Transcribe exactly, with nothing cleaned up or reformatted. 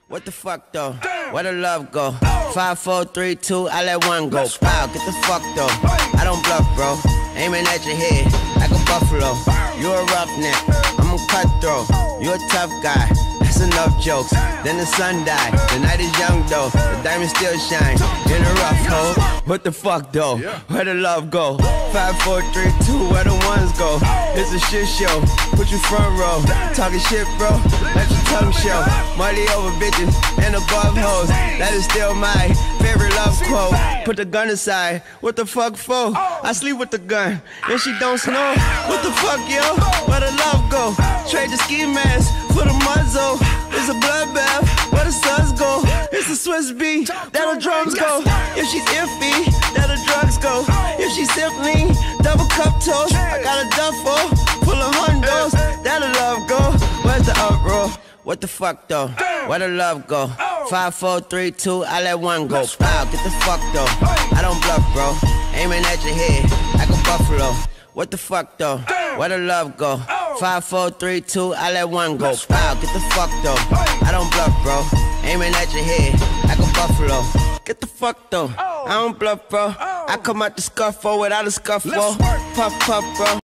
What the fuck though? Where the love go? Five, four, three, two, I let one go. Wow, get the fuck though. I don't bluff, bro. Aiming at your head like a buffalo. You a roughneck, I'm a cutthroat. You a tough guy. That's enough jokes. Then the sun died. The night is young though. The diamond still shine in a rough hole. What the fuck though? Where the love go? Five, four, three, two, where the ones go? It's a shit show. Put you front row. Talking shit, bro. Let your tongue show. Money over bitches and above hoes. That is still my favorite love quote. Put the gun aside. What the fuck for? I sleep with the gun and she don't snow. What the fuck, yo? Where the love go? Trade the ski mask for the muzzle. It's a bloodbath. Where the suns go? It's a Swiss beat. That the drums go. If she's iffy, that the drugs go. If she's simply double cup toast, I got a duffel full of hundos. That the love go. Where's the uproar? What the fuck though? Where the love go? Five, four, three, two, I let one go. Wow, get the fuck though. I don't bluff, bro. Aiming at your head like a buffalo. What the fuck though? Where the love go? Five, four, three, two, I let one go. Wow, get the fuck though. I don't bluff, bro. Aiming at your head like a buffalo. Get the fuck though. I don't bluff, bro. I come out the scuffle without a scuffle. Puff, puff, bro.